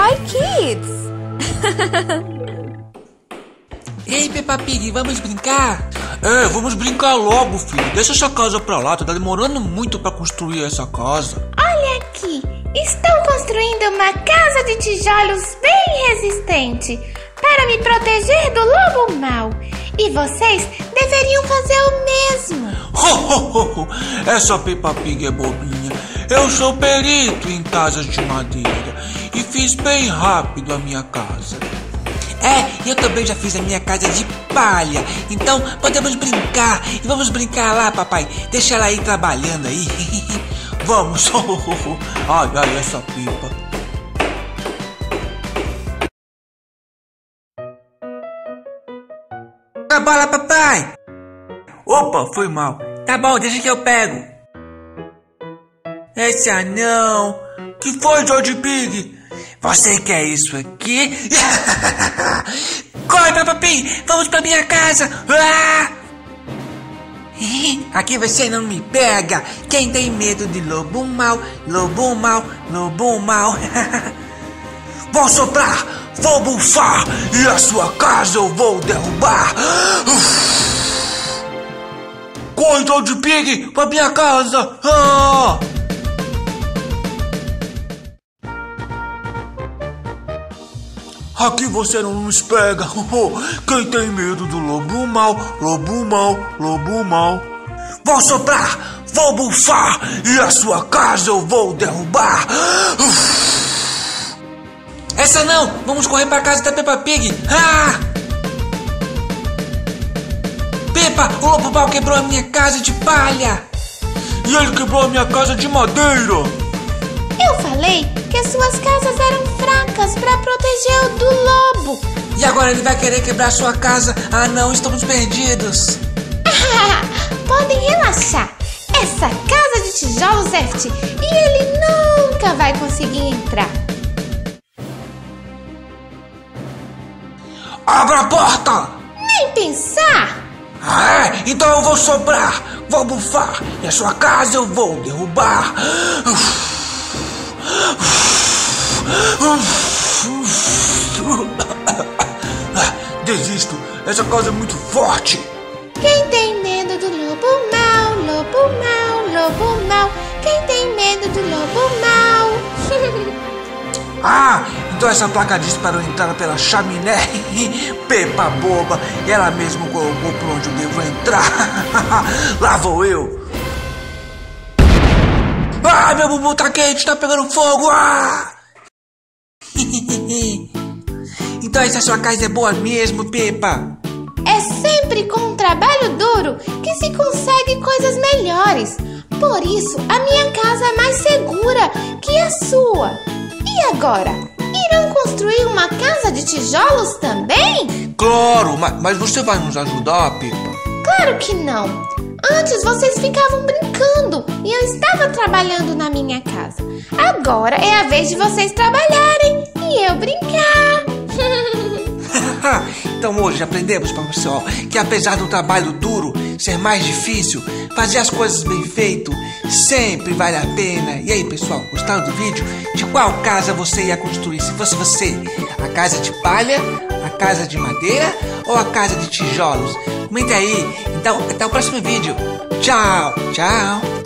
Hi, kids! Ei, Peppa Pig, vamos brincar? É, vamos brincar logo, filho. Deixa essa casa pra lá, tá demorando muito pra construir essa casa. Olha aqui, estou construindo uma casa de tijolos bem resistente para me proteger do lobo mau. E vocês deveriam fazer o mesmo. Essa Peppa Pig é bobinha. Eu sou perito em casas de madeira e fiz bem rápido a minha casa. É, eu também já fiz a minha casa de palha. Então podemos brincar. E vamos brincar lá, papai. Deixa ela aí trabalhando aí. Vamos. Ai, ai, essa Peppa. A bola, papai. Opa, foi mal. Tá bom, deixa que eu pego. Essa não. Que foi, George Pig? Você quer isso aqui? Corre, Peppa Pig! Vamos pra minha casa! Ah! Aqui você não me pega! Quem tem medo de lobo mau, lobo mau, lobo mau. Vou soprar, vou bufar e a sua casa eu vou derrubar. Corre, George Pig, pra minha casa! Ah! Aqui você não nos pega. Quem tem medo do lobo mau, lobo mau, lobo mau. Vou soprar, vou bufar e a sua casa eu vou derrubar. Essa não, vamos correr para casa da Peppa Pig. Ah! Peppa, o lobo mau quebrou a minha casa de palha. E ele quebrou a minha casa de madeira. Eu falei que as suas casas eram fracas para proteger do lobo. E agora ele vai querer quebrar sua casa? Ah não, estamos perdidos. Podem relaxar. Essa casa de tijolos é e ele nunca vai conseguir entrar. Abra a porta! Nem pensar! Então eu vou soprar, vou bufar e a sua casa eu vou derrubar. Desisto, essa casa é muito forte. Quem tem medo do lobo mau, lobo mau, lobo mau. Quem tem medo do lobo mau? Então essa placa diz para eu entrar pela chaminé. Peppa boba, ela mesmo colocou por onde eu devo entrar. Lá vou eu. Meu bumbum tá quente, tá pegando fogo. Então essa sua casa é boa mesmo, Peppa? É sempre com um trabalho duro que se consegue coisas melhores. Por isso, a minha casa é mais segura que a sua. E agora? Irão construir uma casa de tijolos também? Claro, mas você vai nos ajudar, Peppa? Claro que não. Antes vocês ficavam brincando e eu estava trabalhando na minha casa. Agora é a vez de vocês trabalharem e eu brincar. Então hoje aprendemos, pessoal, que apesar do trabalho duro ser mais difícil, fazer as coisas bem feito sempre vale a pena. E aí, pessoal, gostaram do vídeo? De qual casa você ia construir? Se fosse você, a casa de palha, a casa de madeira ou a casa de tijolos? Comente aí. Então, até o próximo vídeo. Tchau, tchau.